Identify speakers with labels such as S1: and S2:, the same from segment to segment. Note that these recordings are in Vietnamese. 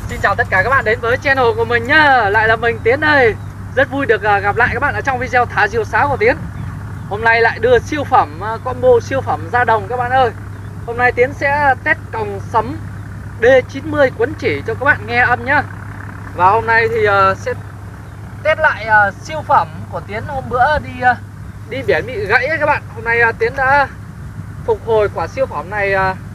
S1: Xin chào tất cả các bạn đến với channel của mình nhá. Lại là mình Tiến đây. Rất vui được gặp lại các bạn ở trong video thả diều sáo của Tiến. Hôm nay lại đưa siêu phẩm combo siêu phẩm ra đồng các bạn ơi. Hôm nay Tiến sẽ test còng sấm D90 quấn chỉ cho các bạn nghe âm nhá. Và hôm nay thì sẽ test lại siêu phẩm của Tiến hôm bữa đi biển bị gãy ấy các bạn. Hôm nay Tiến đã phục hồi quả siêu phẩm này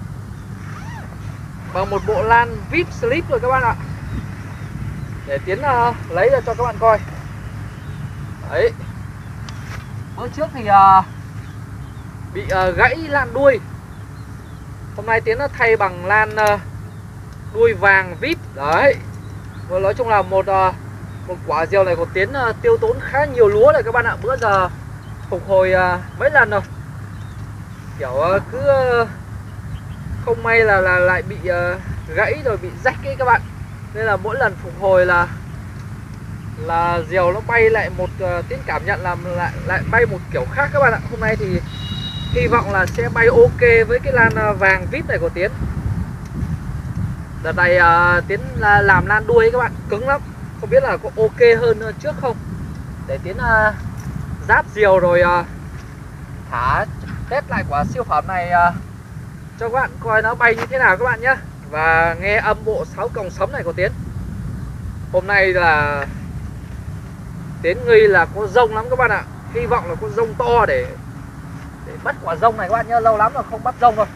S1: bằng một bộ lan VIP slip rồi các bạn ạ. Để Tiến lấy ra cho các bạn coi. Đấy. Bữa trước thì bị gãy lan đuôi. Hôm nay Tiến đã thay bằng lan đuôi vàng VIP. Đấy. Và nói chung là một quả diều này của Tiến tiêu tốn khá nhiều lúa này các bạn ạ. Bữa giờ phục hồi mấy lần rồi. Kiểu cứ không may là lại bị gãy rồi bị rách ấy các bạn. Nên là mỗi lần phục hồi là diều nó bay lại một Tiến cảm nhận là lại bay một kiểu khác các bạn ạ. Hôm nay thì hy vọng là sẽ bay ok với cái lan vàng VIP này của Tiến. Đợt này Tiến làm lan đuôi ấy các bạn, cứng lắm. Không biết là có ok hơn trước không. Để Tiến giáp diều rồi thả test lại quả siêu phẩm này cho các bạn coi nó bay như thế nào các bạn nhé. Và nghe âm bộ sáo còng sấm này của Tiến. Hôm nay là Tiến nghi là có rông lắm các bạn ạ. Hy vọng là có rông to để bắt quả rông này các bạn nhé. Lâu lắm rồi không bắt rông rồi.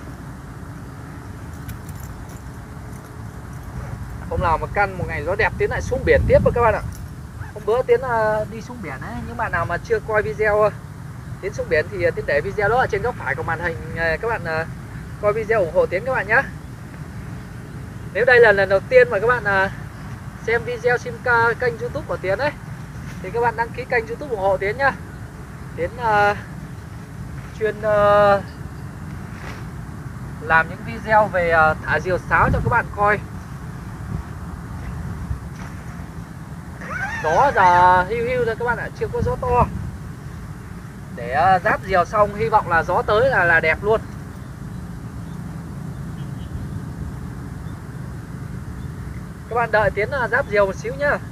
S1: Hôm nào mà căn một ngày gió đẹp Tiến lại xuống biển tiếp rồi các bạn ạ. Hôm bữa Tiến đi xuống biển ấy. Những bạn nào mà chưa coi video Tiến xuống biển thì Tiến để video đó ở trên góc phải của màn hình. Các bạn coi video ủng hộ Tiến các bạn nhé. Nếu đây là lần đầu tiên mà các bạn xem video trên kênh YouTube của Tiến ấy, thì các bạn đăng ký kênh YouTube ủng hộ Tiến nhá. Tiến chuyên làm những video về thả diều sáo cho các bạn coi. Gió giờ hiu hiu thôi các bạn ạ, chưa có gió to. Để giáp diều xong hy vọng là gió tới là đẹp luôn. Các bạn đợi Tiến giáp diều một xíu nhá.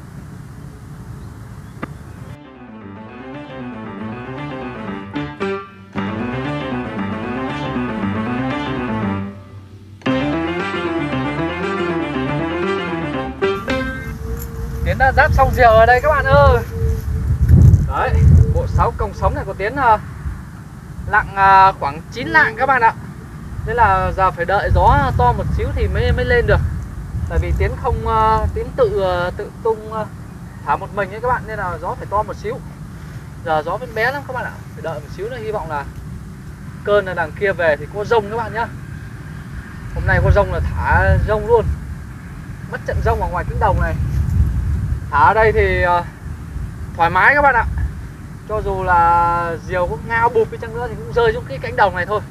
S1: Tiến đã giáp xong diều ở đây các bạn ơi. Đấy, bộ sáo còng sấm này của Tiến lặng khoảng 9 lạng các bạn ạ. Thế là giờ phải đợi gió to một xíu thì mới lên được. Tại vì Tiến không Tiến tự tung thả một mình ấy các bạn, nên là gió phải to một xíu. Giờ gió vẫn bé lắm các bạn ạ. Phải đợi một xíu nữa, hy vọng là cơn ở đằng kia về thì có rông các bạn nhá. Hôm nay có rông là thả rông luôn. Mất trận rông ở ngoài cánh đồng này. Thả ở đây thì thoải mái các bạn ạ. Cho dù là diều có ngao bụp đi chăng nữa thì cũng rơi xuống cái cánh đồng này thôi.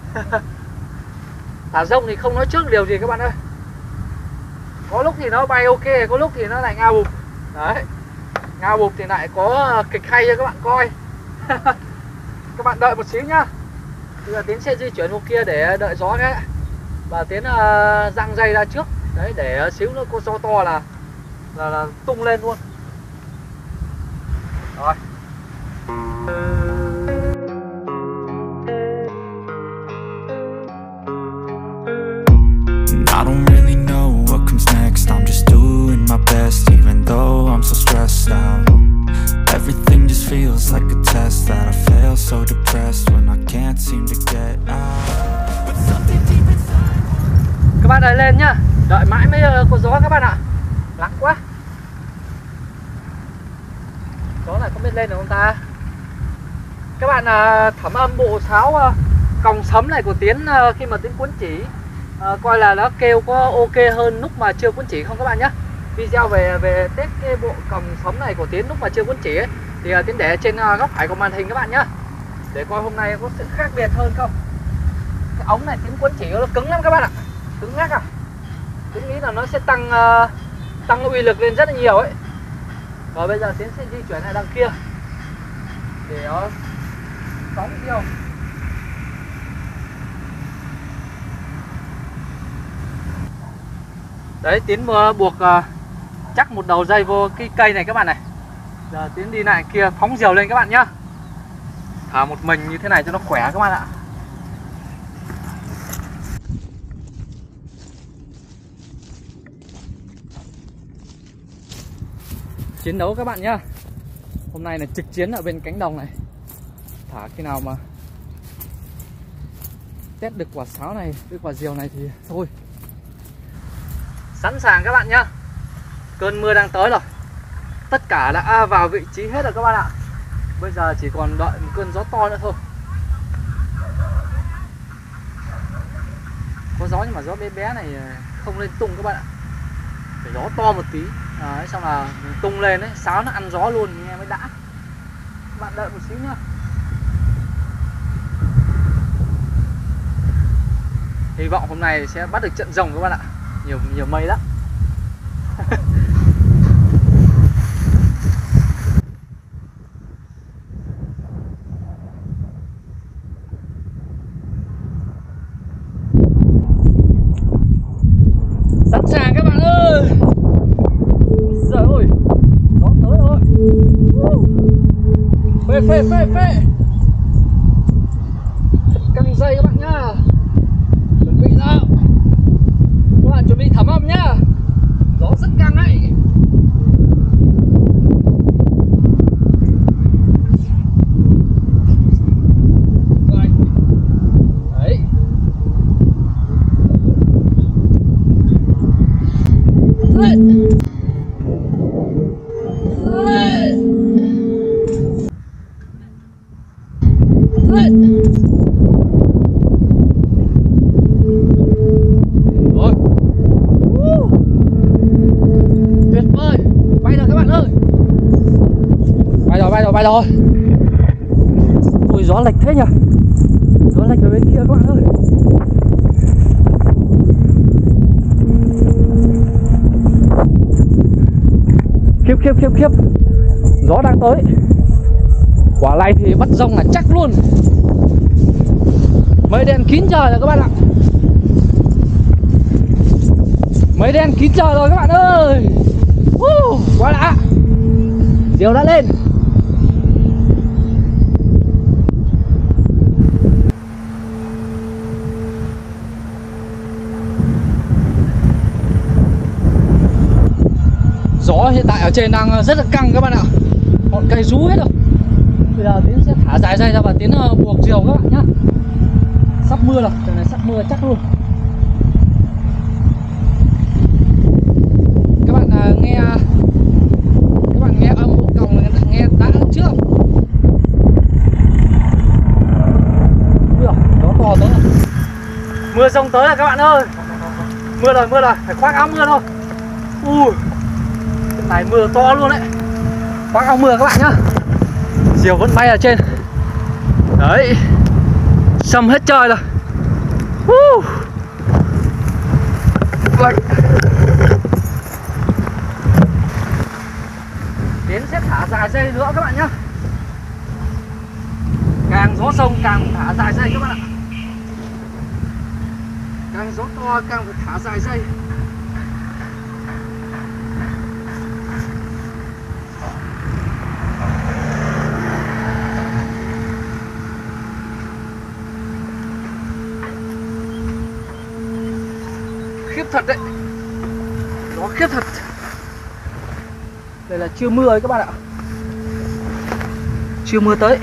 S1: Thả rông thì không nói trước điều gì các bạn ơi. Có lúc thì nó bay ok, có lúc thì nó lại ngao bụp. Đấy. Ngao bụp thì lại có kịch hay cho các bạn coi. Các bạn đợi một xíu nhá. Bây giờ Tiến sẽ di chuyển một kia để đợi gió cái. Và Tiến giăng dây ra trước. Đấy, để xíu nữa có gió to là tung lên luôn. Rồi.
S2: I don't really know what comes next. I'm just doing my best, even though I'm so stressed out. Everything just feels like a test that I fail, so depressed when I can't seem to get out. But something deep inside.
S1: Các bạn đợi lên nhá. Đợi mãi mới có gió các bạn ạ. Lắng quá. Gió này không biết lên được không ta. Các bạn thẩm âm bộ sáo còng sấm này của Tiến khi mà Tiến quấn chỉ, coi là nó kêu có ok hơn lúc mà chưa quấn chỉ không các bạn nhé. Video về test cái bộ còng sấm này của Tiến lúc mà chưa quấn chỉ ấy, thì Tiến để trên góc phải của màn hình các bạn nhé. Để coi hôm nay có sự khác biệt hơn không. Cái ống này Tiến quấn chỉ nó cứng lắm các bạn ạ. Cứng ngắc à. Tiến nghĩ là nó sẽ tăng uy lực lên rất là nhiều ấy. Và bây giờ Tiến sẽ di chuyển lại đằng kia để nó phóng diều. Đấy, Tiến buộc chắc một đầu dây vô cái cây này các bạn này. Giờ Tiến đi lại kia phóng diều lên các bạn nhá. Thả một mình như thế này cho nó khỏe các bạn ạ. Chiến đấu các bạn nhá. Hôm nay là trực chiến ở bên cánh đồng này. Thả khi nào mà test được quả sáo này, được quả diều này thì thôi. Sẵn sàng các bạn nhá. Cơn mưa đang tới rồi. Tất cả đã vào vị trí hết rồi các bạn ạ. Bây giờ chỉ còn đợi một cơn gió to nữa thôi. Có gió nhưng mà gió bé bé này không lên tung các bạn ạ. Phải gió to một tí. Đấy, xong là mình tung lên đấy, sáo nó ăn gió luôn nghe mới đã. Các bạn đợi một xíu nhá. Hy vọng hôm nay sẽ bắt được trận rồng các bạn ạ. Nhiều mây lắm. Sẵn sàng các bạn ơi. Trời ơi, gió tới rồi. Phê. Căng dây các bạn nhá. Chuẩn bị nào. Các bạn chuẩn bị thẩm âm nhá. Gió rất căng ấy. Rồi. Đấy. Lên. Tuyệt vời, bay rồi các bạn ơi. Bay rồi. Ui, gió lệch thế nhỉ. Gió lệch ở bên kia các bạn ơi. Khiếp. Gió đang tới. Quả này thì bắt rồng là chắc luôn. Mây đen kín trời rồi các bạn ạ. Mây đen kín trời rồi các bạn ơi. Quá đã. Diều đã lên. Gió hiện tại ở trên đang rất là căng các bạn ạ. Ngọn cây rú hết rồi. Bây giờ Tiến sẽ thả dài dây ra và Tiến buộc diều các bạn nhá. Sắp mưa rồi, trời này sắp mưa chắc luôn. Các bạn nghe âm bộ còng này, nghe đã chưa? Gió to tới rồi. Mưa rông tới rồi các bạn ơi. Mưa rồi, phải khoác áo mưa thôi. Cái này mưa to luôn đấy. Khoác áo mưa các bạn nhá. Diều vẫn bay ở trên. Đấy. Sầm hết trời rồi. Tiến sẽ thả dài dây nữa các bạn nhé. Càng gió sông càng thả dài dây các bạn ạ. Càng gió to càng phải thả dài dây. Khiếp thật đấy. Gió khiếp thật. Đây là chưa mưa ấy các bạn ạ. Chưa mưa tới.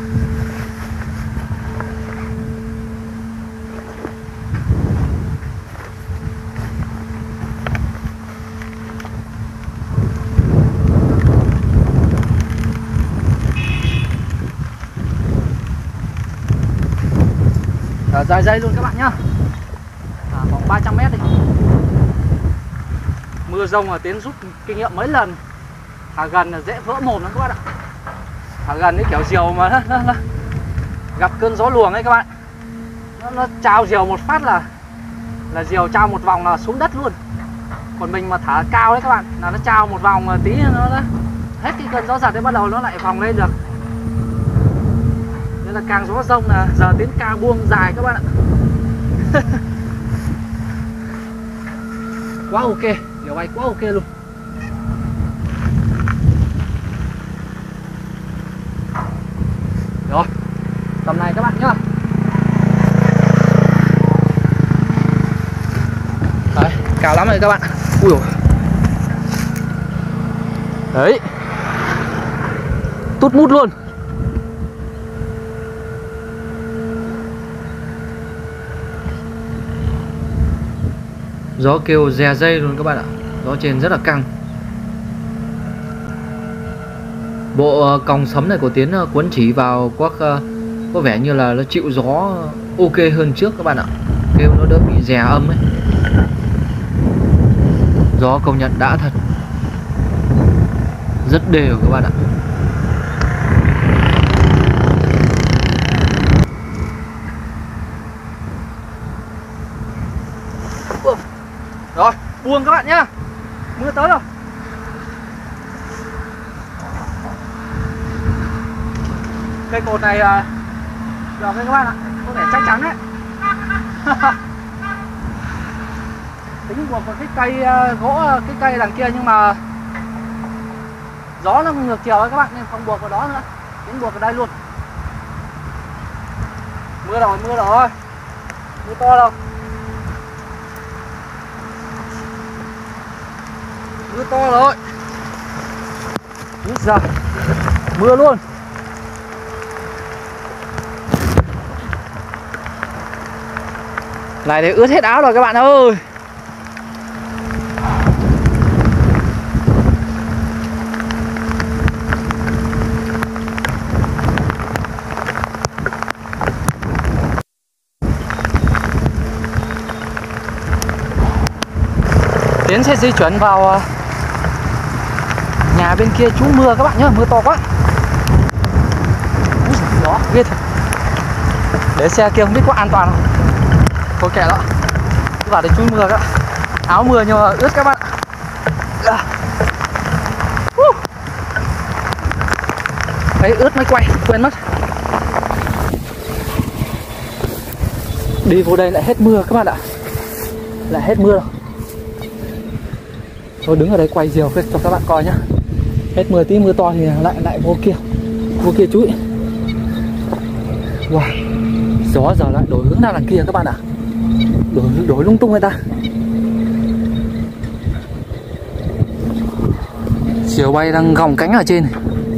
S1: Dài dây luôn các bạn nhá. Khoảng 300 mét đi. Mưa rông là Tiến rút kinh nghiệm mấy lần. Thả gần là dễ vỡ mồm lắm các bạn ạ. Thả gần cái kiểu diều mà nó gặp cơn gió luồng ấy các bạn. Nó trao diều một phát là diều trao một vòng là xuống đất luôn. Còn mình mà thả cao đấy các bạn, là nó trao một vòng tí nó hết cái cơn gió giật đấy, bắt đầu nó lại vòng lên được. Nên là càng gió rông là giờ Tiến cao buông dài các bạn ạ. quá ok, điều bay quá ok luôn. Rồi, tầm này các bạn nhá. Đấy, cao lắm rồi các bạn. Ui dồi. Đấy, tút mút luôn. Gió kêu rè dây luôn các bạn ạ. Gió trên rất là căng. Bộ còng sấm này của Tiến quấn chỉ vào có vẻ như là nó chịu gió ok hơn trước các bạn ạ. Kêu nó đỡ bị rè âm ấy. Gió công nhận đã thật. Rất đều các bạn ạ. Rồi, buông các bạn nhá. Mưa tới rồi. Cây cột này được đấy các bạn ạ. Có vẻ chắc chắn đấy. Tính buộc vào cái cây gỗ, cái cây đằng kia nhưng mà gió nó ngược chiều ấy các bạn, nên không buộc vào đó nữa. Tính buộc vào đây luôn. Mưa rồi, mưa rồi. Mưa to đâu. Mưa to rồi. Úi giời, mưa luôn. Này thì ướt hết áo rồi các bạn ơi. Tiến sẽ di chuyển vào nhà bên kia trú mưa các bạn nhé, mưa to quá. Úi giời, gió ghê thật. Để xe kia không biết có an toàn không. Thôi kệ đó. Cứ vào để trú mưa các bạn. Áo mưa nhưng mà ướt các bạn. Thấy ướt mới quay, quên mất. Đi vô đây lại hết mưa các bạn ạ. Lại hết mưa rồi. Thôi đứng ở đây quay diều cho các bạn coi nhá. Hết mưa tí mưa to thì lại vô kia chú ý. Wow, gió giờ lại đổi hướng ra đằng kia các bạn ạ. Đổi lung tung người ta. Diều bay đang gồng cánh ở trên.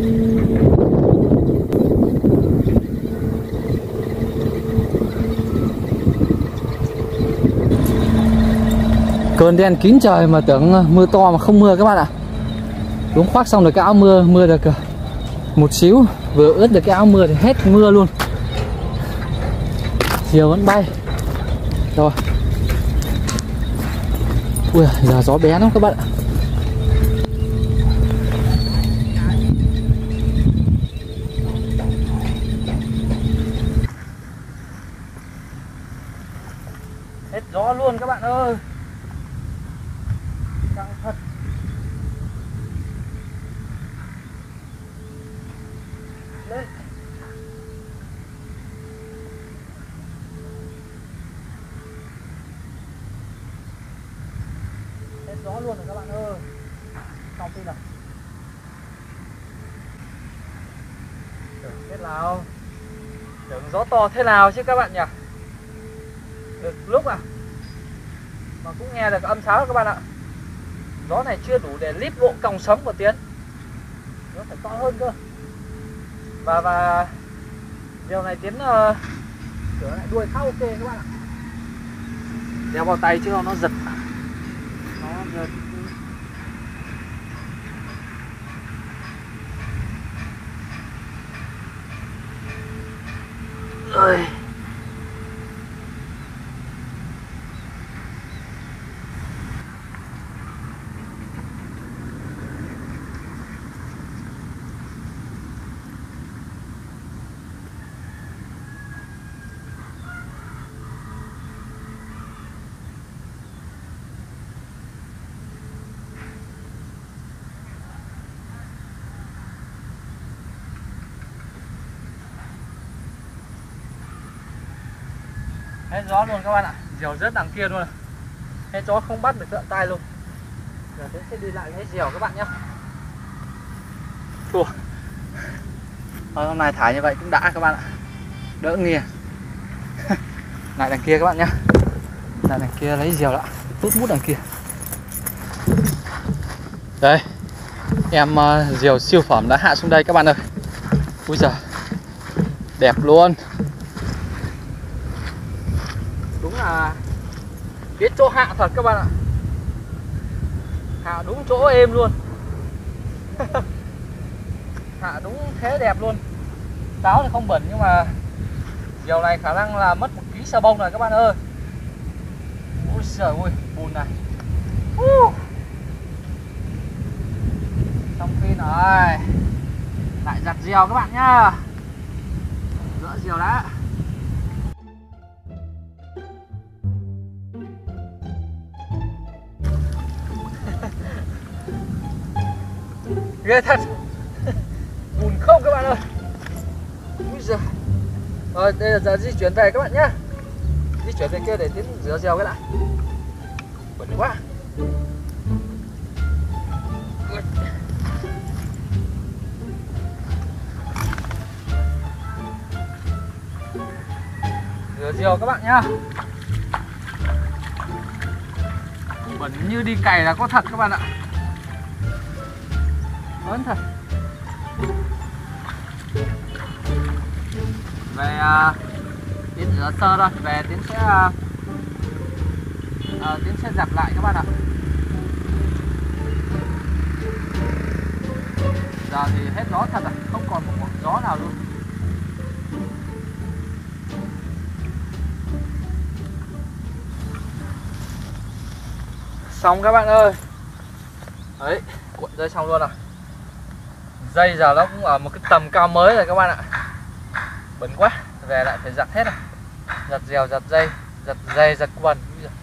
S1: Cơn đen kín trời mà tưởng mưa to mà không mưa các bạn ạ. Đúng khoác xong rồi cái áo mưa được một xíu, vừa ướt được cái áo mưa thì hết mưa luôn. Diều vẫn bay. Rồi. Ui, giờ gió bé lắm các bạn ạ. Hết gió luôn các bạn ơi. Căng thật. Đấy. Hết gió luôn rồi các bạn ơi. Xong tin nào. Thế nào? Tưởng gió to thế nào chứ các bạn nhỉ? Được lúc à? Mà cũng nghe được âm sáo các bạn ạ. Gió này chưa đủ để lít bộ còng sấm của Tiến. Nó phải to hơn cơ. Và điều này Tiến sửa lại đuôi khá ok các bạn ạ. Đeo vào tay chứ nó giật. Nó giật. Ơi. Hết gió luôn các bạn ạ. Diều rớt đằng kia luôn. Thế chó không bắt được tận tay luôn. Giờ Tiến sẽ đi lại cái dèo các bạn nhé. Chua. Hôm nay thả như vậy cũng đã các bạn ạ. Đỡ nghiền. Lại đằng kia các bạn nhé. Lại đằng kia lấy dèo lại. Tút mút đằng kia. Đây. Em diều siêu phẩm đã hạ xuống đây các bạn ơi. Ui giời, đẹp luôn. Đúng là biết chỗ hạ thật các bạn ạ. Hạ đúng chỗ êm luôn. Hạ đúng thế đẹp luôn. Táo thì không bẩn nhưng mà diều này khả năng là mất 1 kg sờ bông rồi các bạn ơi. Ôi giời ơi, bùn này. Xong phin rồi. Lại giặt diều các bạn nhá. Dỡ diều đã. Ghê thật. Bùn không các bạn ơi. Úi giời. Rồi đây là giờ di chuyển về các bạn nhá. Di chuyển về kia để Tiến rửa diều cái lại. Bẩn quá. Rửa diều các bạn nhá. Bẩn như đi cày là có thật các bạn ạ. Ớn thật. Về Tiến rửa sơ rồi. Về Tiến sẽ giặt lại các bạn ạ. Giờ thì hết gió thật rồi, không còn một gió nào luôn. Xong các bạn ơi. Đấy, cuộn dây xong luôn rồi. Dây giờ nó cũng ở một cái tầm cao mới rồi các bạn ạ. Bẩn quá, về lại phải giặt hết rồi. Giặt dèo, giặt dây, giặt dây, giặt quần.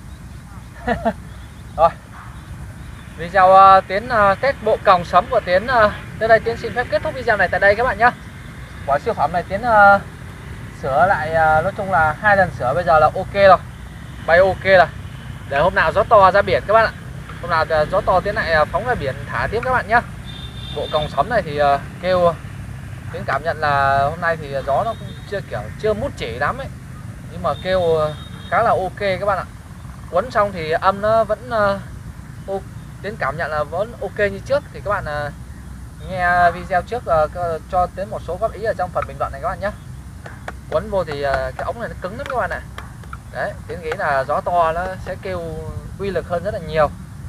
S1: Rồi. Video Tiến test bộ còng sấm của Tiến tới đây Tiến xin phép kết thúc video này tại đây các bạn nhé. Quả siêu phẩm này Tiến sửa lại nói chung là 2 lần sửa bây giờ là ok rồi. Bay ok rồi. Để hôm nào gió to ra biển các bạn ạ. Hôm nào gió to Tiến lại phóng ra biển thả tiếp các bạn nhé. Bộ còng sấm này thì kêu Tiến cảm nhận là hôm nay thì gió nó cũng chưa mút chỉ lắm ấy. Nhưng mà kêu khá là ok các bạn ạ. Quấn xong thì âm nó vẫn Tiến cảm nhận là vẫn ok như trước. Thì các bạn nghe video trước cho Tiến một số góp ý ở trong phần bình luận này các bạn nhé. Quấn vô thì cái ống này nó cứng lắm các bạn ạ. Đấy, Tiến nghĩ là gió to nó sẽ kêu uy lực hơn rất là nhiều.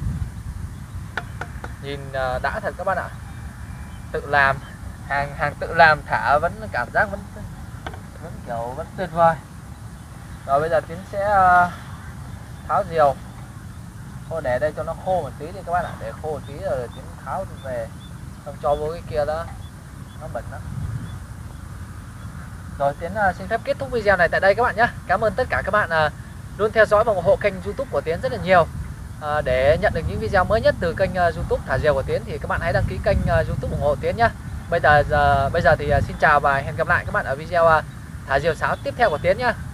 S1: Nhìn đã thật các bạn ạ. Tự làm, hàng tự làm thả vẫn cảm giác vẫn kiểu vẫn tuyệt vời. Rồi bây giờ Tiến sẽ tháo diều. Thôi để đây cho nó khô một tí đi các bạn ạ. Để khô một tí rồi Tiến tháo về. Không cho vô cái kia đó. Nó bẩn lắm. Rồi Tiến xin phép kết thúc video này tại đây các bạn nhé. Cảm ơn tất cả các bạn luôn theo dõi và ủng hộ kênh YouTube của Tiến rất là nhiều. Để nhận được những video mới nhất từ kênh YouTube thả diều của Tiến thì các bạn hãy đăng ký kênh YouTube ủng hộ Tiến nhé. Bây giờ thì xin chào và hẹn gặp lại các bạn ở video thả diều sáo tiếp theo của Tiến nhé.